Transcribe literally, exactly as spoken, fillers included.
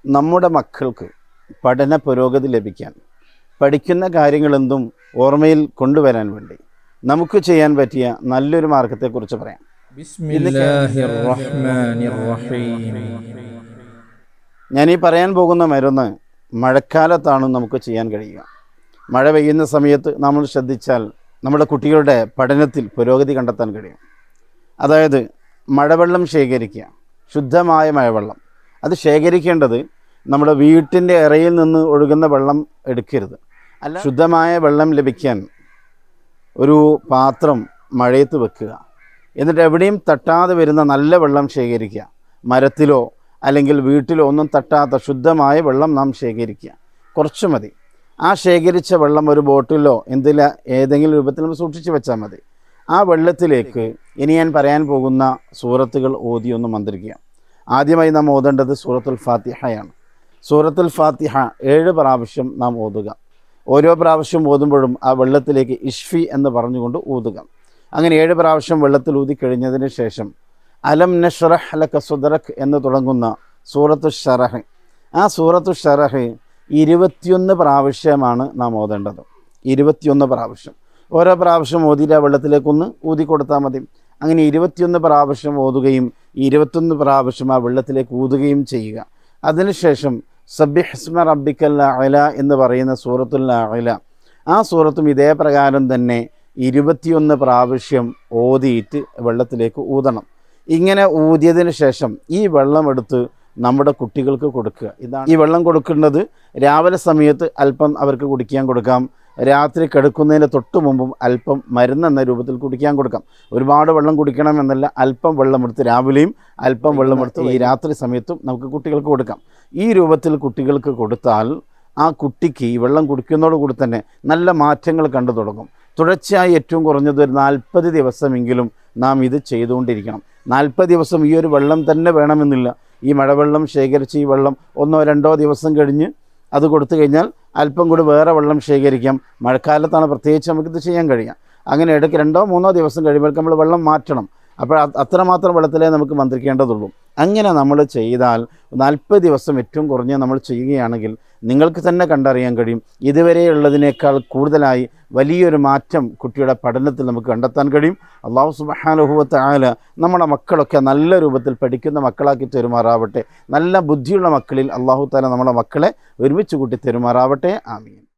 നമ്മുടെ മക്കൾക്ക് പഠന പുരോഗതി ലഭിക്കാൻ, പഠിക്കുന്ന കാര്യങ്ങളെന്തും ഓർമ്മയിൽ കൊണ്ടുവരാൻ വേണ്ടി നമുക്ക് ചെയ്യാൻ പറ്റിയ നല്ലൊരു മാർഗത്തെക്കുറിച്ച് പറയാം. ബിസ്മില്ലാഹിർ റഹ്മാനിർ റഹീം. ഞാൻ ഈ പറയാൻ പോകുന്ന മരുന്ന് മഴക്കാലത്താണ് നമുക്ക് ചെയ്യാൻ കഴിയുക. മഴ പെയ്യുന്ന സമയത്ത് നമ്മൾ ശ്രദ്ധിച്ചാൽ നമ്മുടെ കുട്ടികളുടെ പഠനത്തിൽ പുരോഗതി കണ്ടെത്താൻ കഴിയും. അതായത് മഴവെള്ളം ശേഖരിക്കുക, ശുദ്ധമായ മഴവെള്ളം. അത് ശേഖരിക്കേണ്ടത് നമ്മുടെ വീട്ടിൻ്റെ ഇറയിൽ നിന്ന് ഒഴുകുന്ന വെള്ളം എടുക്കരുത്. അല്ല, ശുദ്ധമായ വെള്ളം ലഭിക്കാൻ ഒരു പാത്രം മഴയത്ത് വെക്കുക. എന്നിട്ട് എവിടെയും തട്ടാതെ വരുന്ന നല്ല വെള്ളം ശേഖരിക്കുക. മരത്തിലോ അല്ലെങ്കിൽ വീട്ടിലോ ഒന്നും തട്ടാത്ത ശുദ്ധമായ വെള്ളം നാം ശേഖരിക്കുക. കുറച്ച് മതി. ആ ശേഖരിച്ച വെള്ളം ഒരു ബോട്ടിലോ എന്തില ഏതെങ്കിലും രൂപത്തിൽ നമ്മൾ സൂക്ഷിച്ച് വെച്ചാൽ മതി. ആ വെള്ളത്തിലേക്ക് ഇനി ഞാൻ പറയാൻ പോകുന്ന സൂറത്തുകൾ ഓതി ഒന്ന് മന്ത്രിക്കുക. ആദ്യമായി നാം ഓതേണ്ടത് സൂറത്തുൽ ഫാത്തിഹയാണ്. സൂറത്തുൽ ഫാത്തിഹ ഏഴ് പ്രാവശ്യം നാം ഓതുക. ഓരോ പ്രാവശ്യം ഓതുമ്പോഴും ആ വെള്ളത്തിലേക്ക് ഇഷ്ഫി എന്ന് പറഞ്ഞുകൊണ്ട് ഊതുക. അങ്ങനെ ഏഴ് പ്രാവശ്യം വെള്ളത്തിൽ ഊതി കഴിഞ്ഞതിന് ശേഷം അലം നശ്റഹ് ലക സദ്റക് എന്ന് തുടങ്ങുന്ന സൂറത്തു ശറഹ്, ആ സൂറത്തു ശറഹ് ഇരുപത്തിയൊന്ന് പ്രാവശ്യമാണ് നാം ഓതേണ്ടത്. ഇരുപത്തിയൊന്ന് പ്രാവശ്യം ഓരോ പ്രാവശ്യം ഓതിയിട്ട് ആ വെള്ളത്തിലേക്കൊന്ന് ഊതി കൊടുത്താൽ മതി. അങ്ങനെ ഇരുപത്തിയൊന്ന് പ്രാവശ്യം ഓതുകയും ഇരുപത്തൊന്ന് പ്രാവശ്യം ആ വെള്ളത്തിലേക്ക് ഊതുകയും ചെയ്യുക. അതിനുശേഷം സബ്ബിഹ്സ്മ റബ്ബിക്കൽ അഅല എന്ന് പറയുന്ന സൂറത്തുൽ അഅല, ആ സൂറത്തും ഇതേ പ്രകാരം തന്നെ ഇരുപത്തിയൊന്ന് പ്രാവശ്യം ഓതിയിട്ട് വെള്ളത്തിലേക്ക് ഊതണം. ഇങ്ങനെ ഊതിയതിന് ശേഷം ഈ വെള്ളം എടുത്ത് നമ്മുടെ കുട്ടികൾക്ക് കൊടുക്കുക. ഇതാണ് ഈ വെള്ളം കൊടുക്കുന്നത്. രാവിലെ സമയത്ത് അല്പം അവർക്ക് കുടിക്കാൻ കൊടുക്കാം. രാത്രി കിടക്കുന്നതിന് തൊട്ട് മുമ്പും അല്പം മരുന്നെന്ന രൂപത്തിൽ കുടിക്കാൻ കൊടുക്കാം. ഒരുപാട് വെള്ളം കുടിക്കണമെന്നല്ല, അല്പം വെള്ളമെടുത്ത് രാവിലെയും അല്പം വെള്ളമെടുത്ത് ഈ രാത്രി സമയത്തും നമുക്ക് കുട്ടികൾക്ക് കൊടുക്കാം. ഈ രൂപത്തിൽ കുട്ടികൾക്ക് കൊടുത്താൽ ആ കുട്ടിക്ക് ഈ വെള്ളം കുടിക്കുന്നതോടുകൂടി തന്നെ നല്ല മാറ്റങ്ങൾ കണ്ടു തുടങ്ങും. തുടർച്ചയായി ഏറ്റവും കുറഞ്ഞത് ഒരു നാൽപ്പത് ദിവസമെങ്കിലും നാം ഇത് ചെയ്തുകൊണ്ടിരിക്കണം. നാൽപ്പത് ദിവസം ഈ ഒരു വെള്ളം തന്നെ വേണമെന്നില്ല. ഈ മഴവെള്ളം ശേഖരിച്ച് ഈ വെള്ളം ഒന്നോ രണ്ടോ ദിവസം കഴിഞ്ഞ് അത് കൊടുത്തു കഴിഞ്ഞാൽ അല്പം കൂടി വേറെ വെള്ളം ശേഖരിക്കാം. മഴക്കാലത്താണ് പ്രത്യേകിച്ച് നമുക്കിത് ചെയ്യാൻ കഴിയുക. അങ്ങനെ ഇടയ്ക്ക് രണ്ടോ മൂന്നോ ദിവസം കഴിയുമ്പോൾ നമ്മൾ വെള്ളം മാറ്റണം. അപ്പോൾ അത്രമാത്രം വെള്ളത്തിലേ നമുക്ക് മന്ത്രിക്കേണ്ടതുള്ളൂ. അങ്ങനെ നമ്മൾ ചെയ്താൽ നാൽപ്പത് ദിവസം ഏറ്റവും കുറഞ്ഞ് നമ്മൾ ചെയ്യുകയാണെങ്കിൽ നിങ്ങൾക്ക് തന്നെ കണ്ടറിയാൻ കഴിയും ഇതുവരെയുള്ളതിനേക്കാൾ കൂടുതലായി വലിയൊരു മാറ്റം കുട്ടിയുടെ പഠനത്തിൽ നമുക്ക് കണ്ടെത്താൻ കഴിയും. അല്ലാഹു സുബ്ഹാനഹു വ തആല നമ്മുടെ മക്കളൊക്കെ നല്ല രൂപത്തിൽ പഠിക്കുന്ന മക്കളാക്കി തെരുമാറാവട്ടെ. നല്ല ബുദ്ധിയുള്ള മക്കളിൽ അല്ലാഹു തആല നമ്മുടെ മക്കളെ ഒരുമിച്ച് കൂട്ടി തെരുമാറാവട്ടെ. ആമീൻ.